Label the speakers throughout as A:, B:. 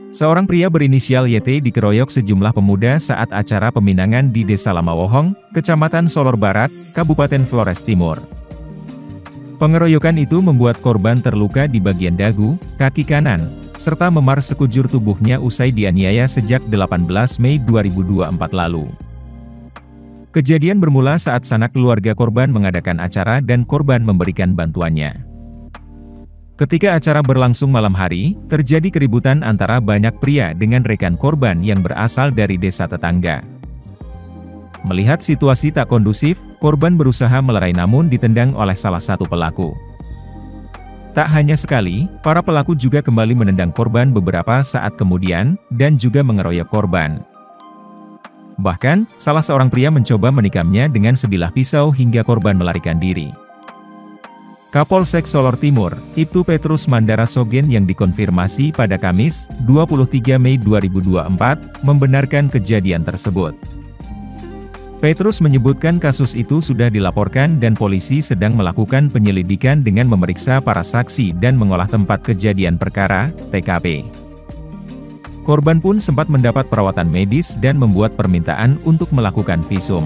A: Seorang pria berinisial YT dikeroyok sejumlah pemuda saat acara peminangan di Desa Lamawohong, Kecamatan Solor Barat, Kabupaten Flores Timur. Pengeroyokan itu membuat korban terluka di bagian dagu, kaki kanan, serta memar sekujur tubuhnya usai dianiaya sejak 18 Mei 2024 lalu. Kejadian bermula saat sanak keluarga korban mengadakan acara dan korban memberikan bantuannya. Ketika acara berlangsung malam hari, terjadi keributan antara banyak pria dengan rekan korban yang berasal dari desa tetangga. Melihat situasi tak kondusif, korban berusaha melerai namun ditendang oleh salah satu pelaku. Tak hanya sekali, para pelaku juga kembali menendang korban beberapa saat kemudian, dan juga mengeroyok korban. Bahkan, salah seorang pria mencoba menikamnya dengan sebilah pisau hingga korban melarikan diri. Kapolsek Solor Timur, Ibtu Petrus Mandara Sogen yang dikonfirmasi pada Kamis, 23 Mei 2024, membenarkan kejadian tersebut. Petrus menyebutkan kasus itu sudah dilaporkan dan polisi sedang melakukan penyelidikan dengan memeriksa para saksi dan mengolah tempat kejadian perkara, TKP. Korban pun sempat mendapat perawatan medis dan membuat permintaan untuk melakukan visum.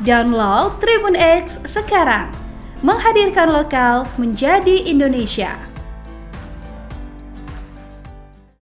B: Download Tribun X sekarang, menghadirkan lokal menjadi Indonesia.